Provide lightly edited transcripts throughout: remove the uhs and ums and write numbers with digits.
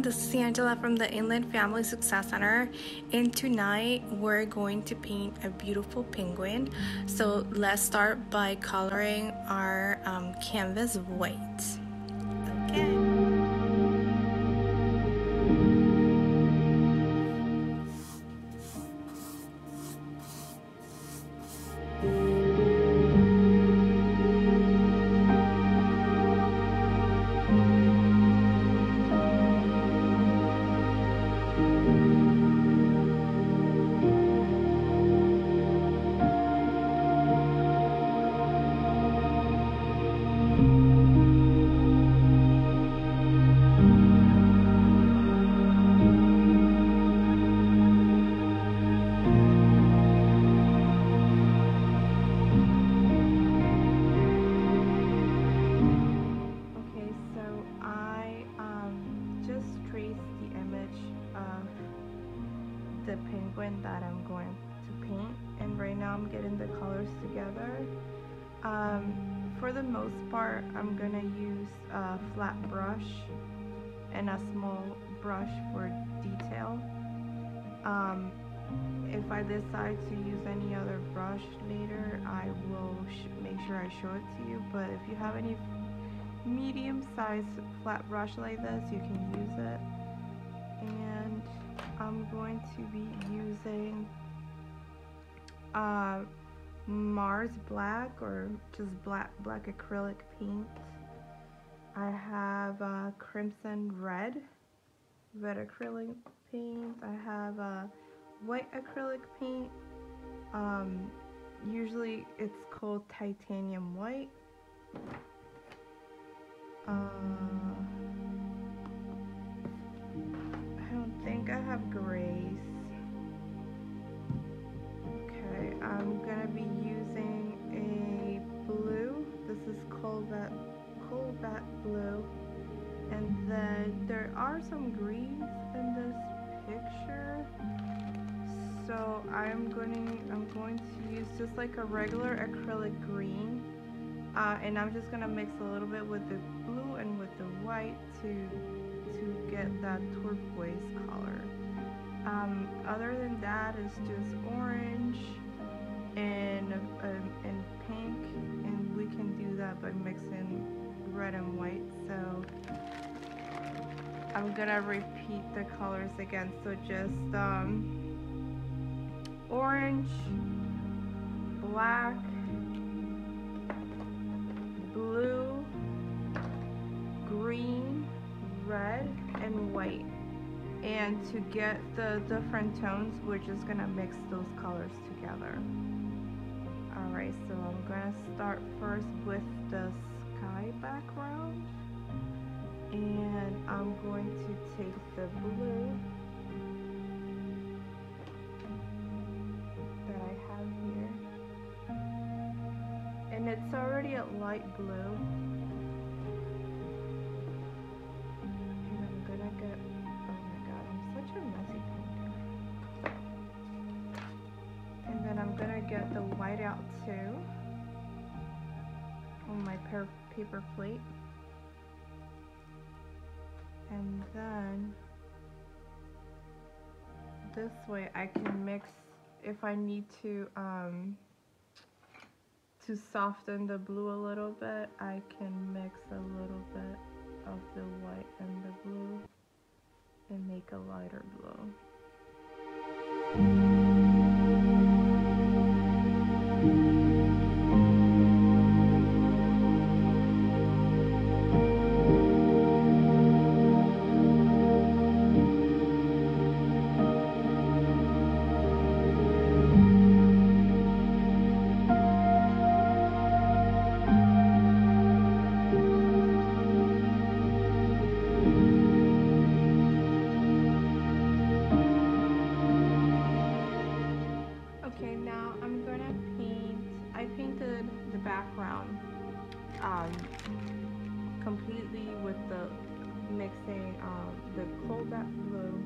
this is Angela from the Inland Family Success Center, and tonight we're going to paint a beautiful penguin. So let's start by coloring our canvas white. Okay. The penguin that I'm going to paint, and right now I'm getting the colors together. For the most part, I'm gonna use a flat brush and a small brush for detail. If I decide to use any other brush later, I will make sure I show it to you, but if you have any medium-sized flat brush like this, you can use it. And I'm going to be using Mars Black, or just black acrylic paint. I have Crimson Red acrylic paint. I have white acrylic paint. Usually it's called titanium white. I think I have grays. Okay, I'm gonna be using a blue. This is Cobalt blue, and then there are some greens in this picture. So I'm going to use just like a regular acrylic green, and I'm just gonna mix a little bit with the blue and with the white to get that turquoise color. Other than that, it's just orange and pink, and we can do that by mixing red and white. So I'm gonna repeat the colors again. So just orange, black, blue, green, red, and white. And to get the different tones, we're just gonna mix those colors together. Alright, so I'm gonna start first with the sky background, and I'm going to take the blue that I have here, and it's already a light blue. I'm gonna get the white out too on my paper plate, and then this way I can mix if I need to soften the blue a little bit. I can mix a little bit of the white and the blue and make a lighter blue. Background completely with the mixing the cobalt blue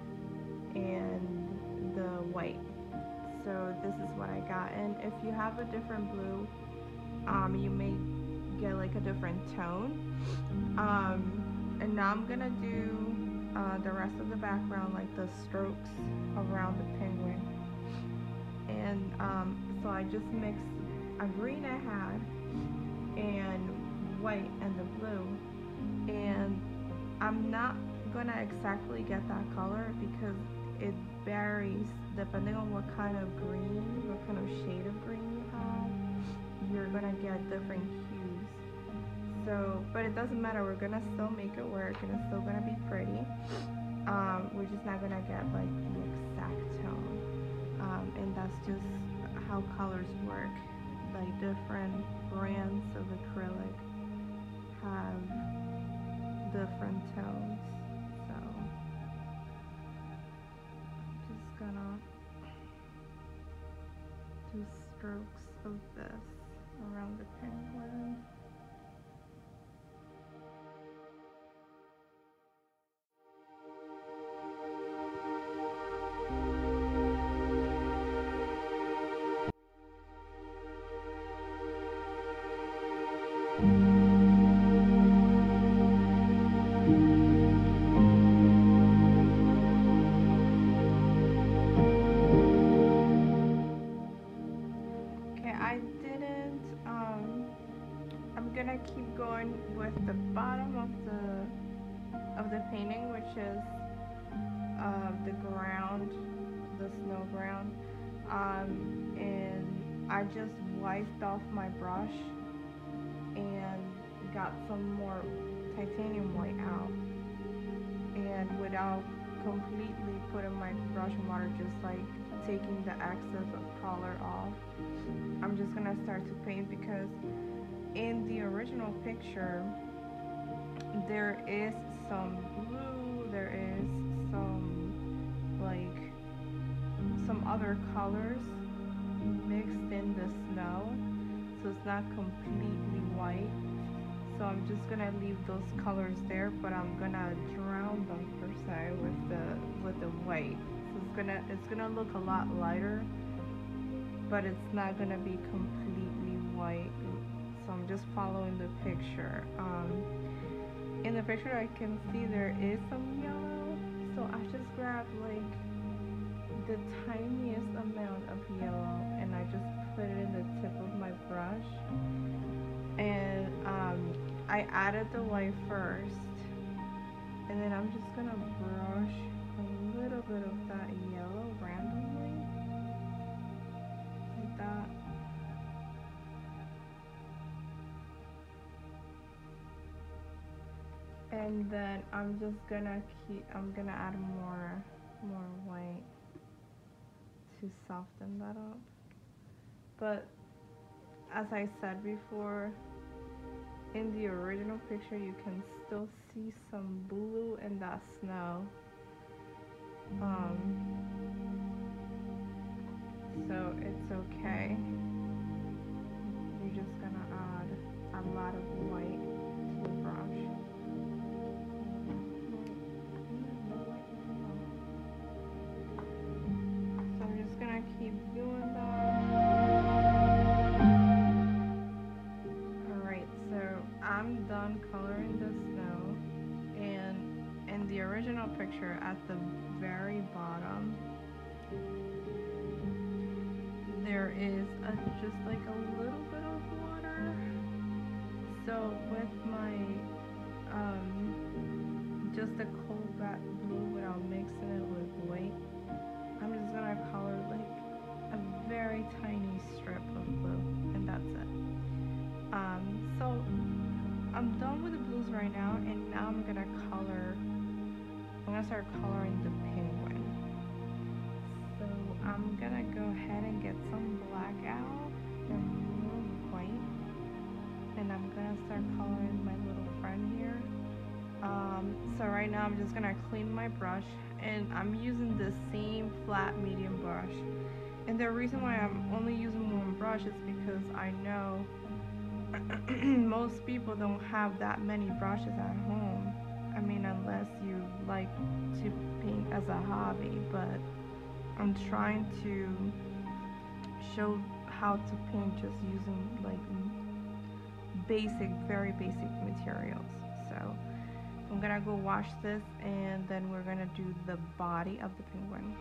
and the white. So this is what I got, and if you have a different blue, you may get like a different tone. And now I'm gonna do the rest of the background, like the strokes around the penguin. And so I just mixed a green I had and white and the blue. And I'm not gonna exactly get that color because it varies depending on what kind of green, what kind of shade of green you have. You're gonna get different hues. So, but it doesn't matter. We're gonna still make it work, and it's still gonna be pretty. We're just not gonna get like the exact tone, and that's just how colors work. Like different brands of acrylic have different tones. So, just gonna do strokes of this around the penguin. Okay, I didn't. I'm gonna keep going with the bottom of the painting, which is the ground, the snow ground. And I just wiped off my brush and got some more titanium white out, and without completely putting my brush in water, just like taking the excess of color off, I'm just gonna start to paint because in the original picture there is some blue, there is some like some other colors mixed in the snow, so it's not completely white. So I'm just gonna leave those colors there, but I'm gonna drown them per se with the white. So it's gonna look a lot lighter, but it's not gonna be completely white. So I'm just following the picture. In the picture I can see there is some yellow, so I just grabbed like the tiniest amount of yellow and I just put it in the tip of my brush, and I added the white first, and then I'm just gonna brush a little bit of that yellow randomly like that. And then I'm gonna add more white to soften that up. But as I said before, in the original picture you can still see some blue in that snow. So it's okay. You're just gonna add a lot of white to the brush. So I'm just gonna keep doing that. Alright, so I'm done coloring the snow, and in the original picture at the very bottom there is just like a little bit of water. So with my just a cold black blue without mixing it with white, I'm just gonna color like a very tiny strip of blue, and that's it. So I'm done with the blues right now, and now I'm gonna start coloring the penguin. So I'm gonna go ahead and get some black out and more white, and I'm gonna start coloring my little friend here. So right now I'm just gonna clean my brush, and I'm using the same flat medium brush. And the reason why I'm only using one brush is because I know most people don't have that many brushes at home. I mean, unless you like to paint as a hobby, but I'm trying to show how to paint just using like very basic materials. So I'm gonna go wash this and then we're gonna do the body of the penguin.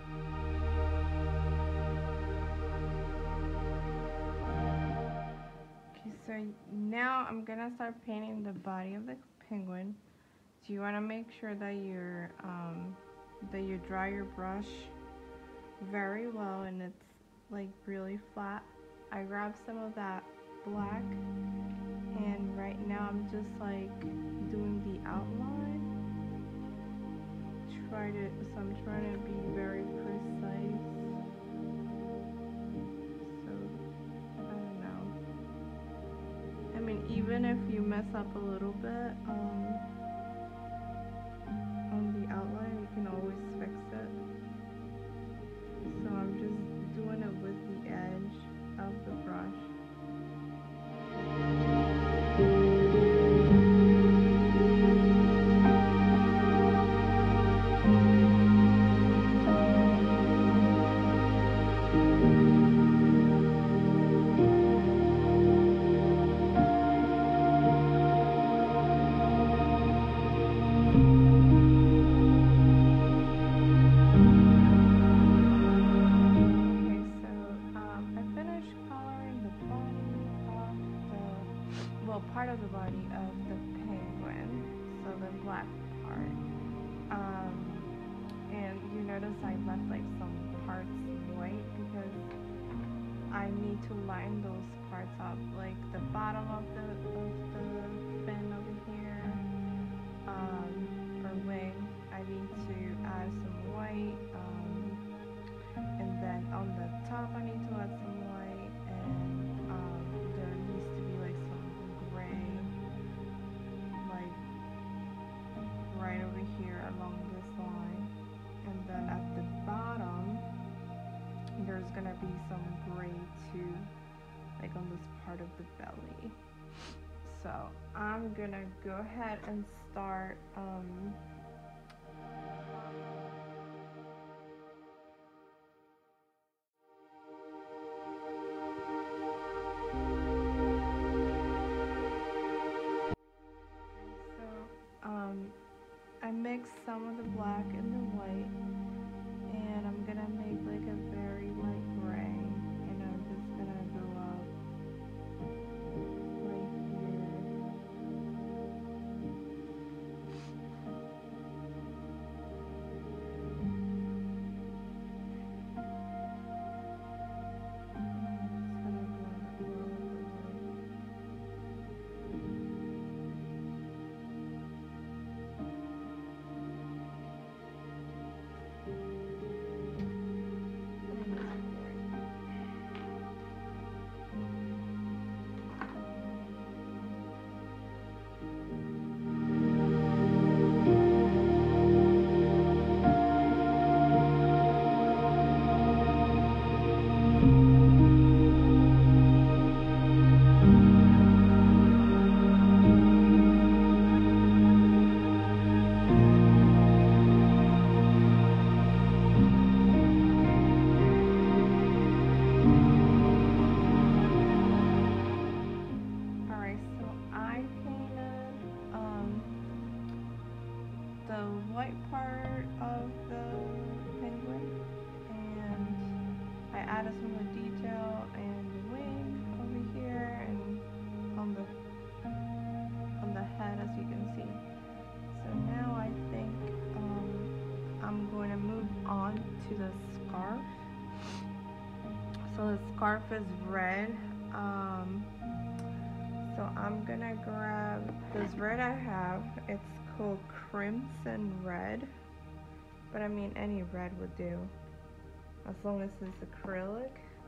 Okay, so now I'm gonna start painting the body of the penguin. So you wanna make sure that you dry your brush very well and it's like really flat. I grabbed some of that black and right now I'm just like doing the outline. So I'm trying to be very precise. So I don't know. I mean, even if you mess up a little bit on the outline, you can always fix it. So I'm just doing it with the edge of the brush. Part of the body of the penguin, so the black part. And you notice I left like some parts white because I need to line those parts up, like the bottom of the fin over here, or wing. I need to add some white, and then on the top I need to add some white, and there needs to be like some gray, like right over here along this line, and then at the bottom there's gonna be some gray too, like on this part of the belly. So I'm gonna go ahead and start I mixed some of the black and the white, and I'm gonna make like a very light gray, and I'm just gonna go up right here. The white part of the penguin, and I added some of the detail and the wing over here and on the head, as you can see. So now I think I'm going to move on to the scarf. So the scarf is red. So I'm gonna grab this red I have. It's called Crimson Red, but I mean any red would do as long as it's acrylic.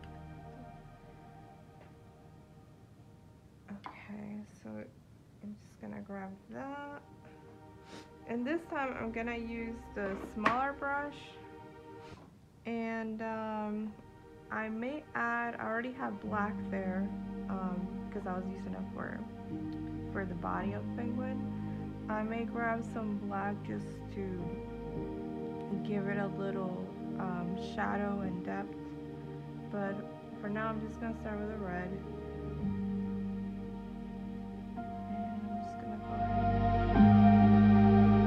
Okay, so I'm just gonna grab that, and this time I'm gonna use the smaller brush, and I may add, I already have black there because I was using it for the body of the penguin. I may grab some black just to give it a little shadow and depth, but for now I'm just going to start with the red. And I'm just going to go ahead.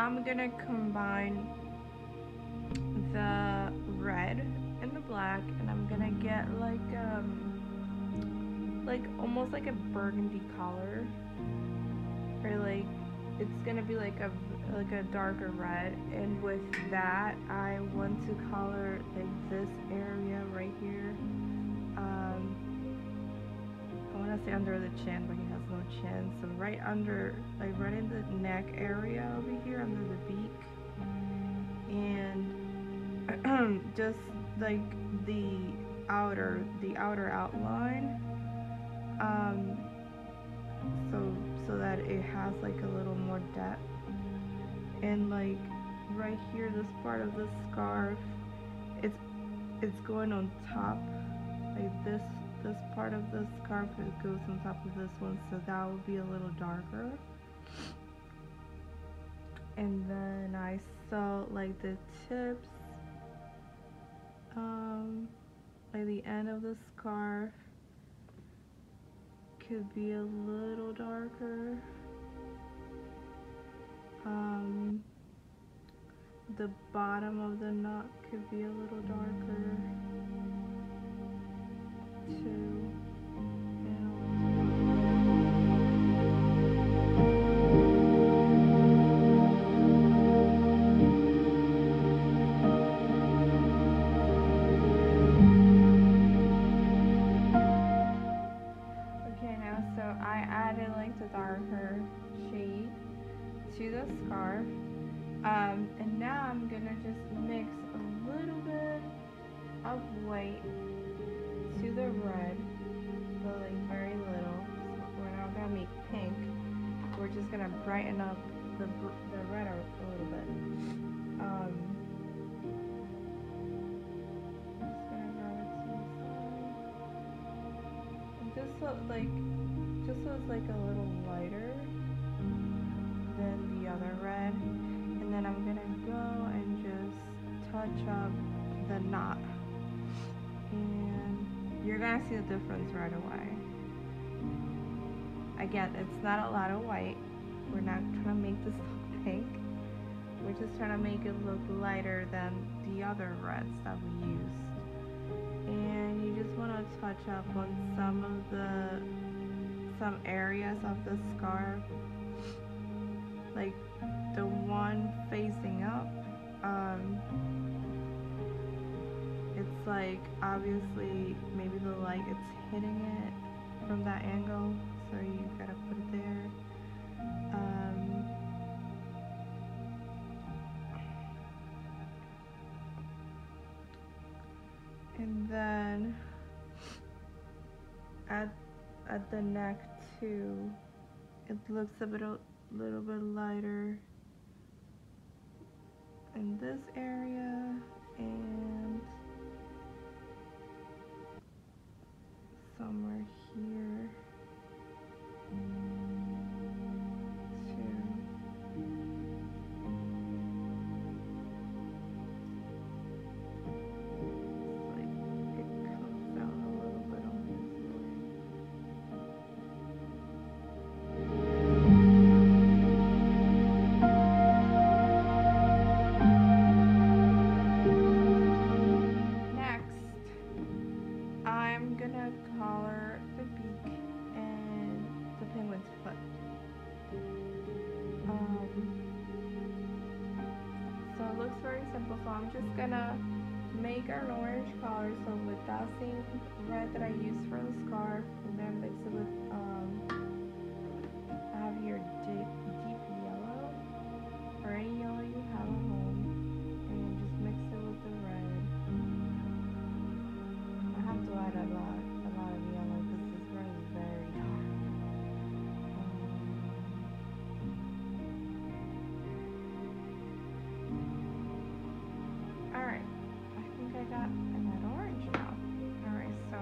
now I'm gonna combine the red and the black, and I'm gonna get like almost like a burgundy color, or like it's gonna be like a darker red. And with that, I want to color like this area right here. I want to say under the chin, but he has no chin, so right under, like right in the neck area over here under the beak, and just like the outer outline, so that it has like a little more depth. And like right here, this part of the scarf, it's going on top, like this part of the scarf, it goes on top of this one, so that will be a little darker. And then I saw like the tips, like the end of the scarf could be a little darker. The bottom of the knot could be a little darker too. Okay, now so I added like the darker shade to the scarf. And now I'm gonna just mix a little bit of white to the red, but like very little. So we're not gonna make pink. We're just gonna brighten up the red a little bit. Just gonna grab it to the side. Just so it's like a little lighter than the other red. And then I'm gonna go and just touch up the knot, and you're gonna see the difference right away. Again, it's not a lot of white. We're not trying to make this look pink. We're just trying to make it look lighter than the other reds that we used. And you just want to touch up on some areas of the scarf, like the one facing up. It's like obviously maybe the light it's hitting it from that angle, so you gotta put it there. And then at the neck too, it looks a little bit lighter in this area, and somewhere here too. It's like it comes out a little bit on this I'm gonna color the beak and the penguin's foot. So it looks very simple, so I'm just gonna make an orange color. So with that same red that I used for the scarf, I'm gonna mix it with, I have here deep yellow, or any yellow you have at home, and just mix it with the red. I have to add a lot of yellow because this red is very dark. Alright, I think I got orange now. Alright, so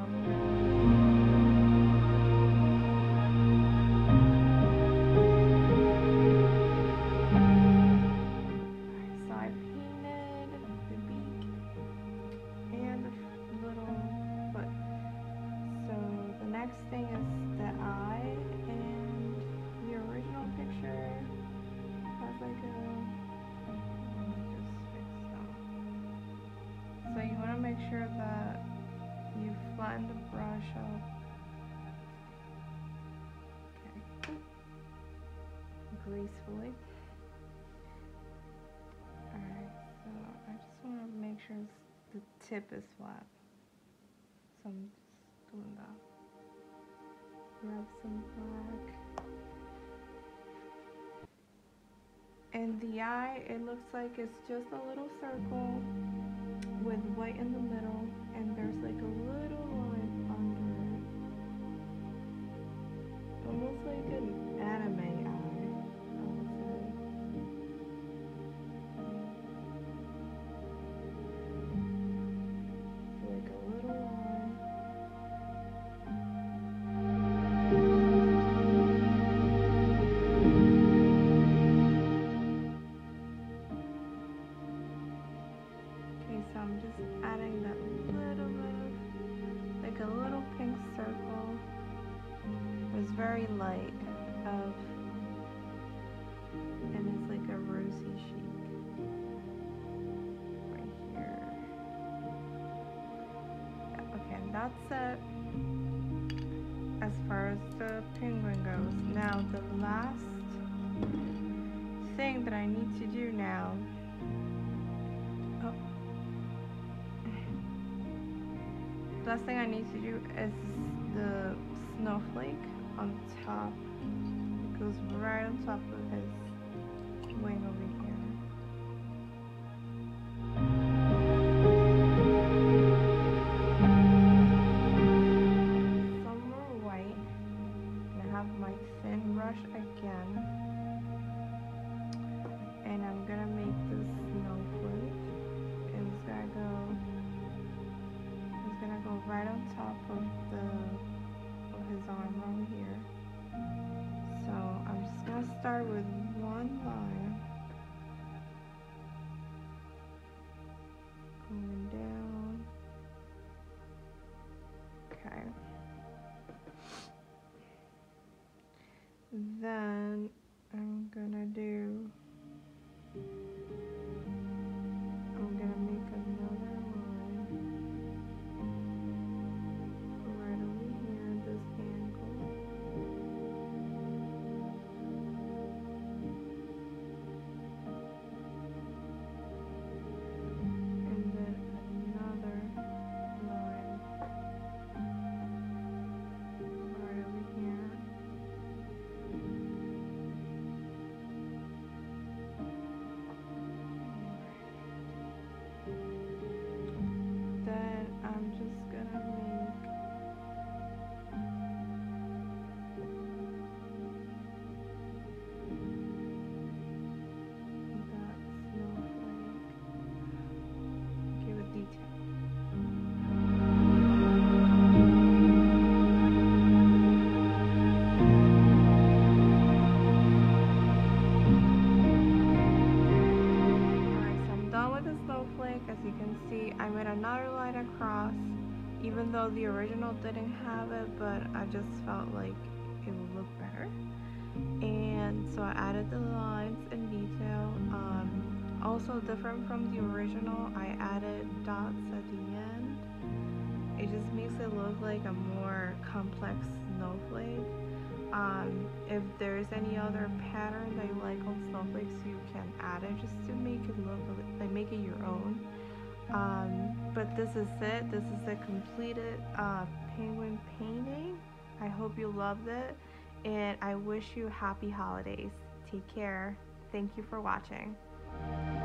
flatten the brush up. Okay. Gracefully. Alright, so I just want to make sure the tip is flat. So I'm just doing that. Grab some black. And the eye, it looks like it's just a little circle with white in the middle, and there's like a little line under it. Almost like an anime eye, I would say. So like a little line. Okay, so I'm just adding that little bit of, like a little pink circle. It's very light and it's like a rosy chic right here. Yeah, okay, and that's it as far as the penguin goes. Now the last thing that I need to do now, the last thing I need to do is the snowflake on top. It goes right on top of his wing over here. Some more white. And I have my thin brush again. And I'm gonna make this snowflake. And it's gonna go right on top of his arm over here. So I'm just gonna start with one line going down. Okay. Then I'm gonna make another line right over here at this angle. And then another line right over here. Then I'm just gonna make that snowflake. Give it detail. Alright, so I'm done with the snowflake. As you can see, I made another line across, even though the original didn't have it, but I just felt like it would look better. And so I added the lines in detail. Also different from the original, I added dots at the end. It just makes it look like a more complex snowflake. If there's any other pattern that you like on snowflakes, you can add it just to make it look like make it your own. But this is it. This is a completed penguin painting. I hope you loved it, and I wish you happy holidays. Take care. Thank you for watching.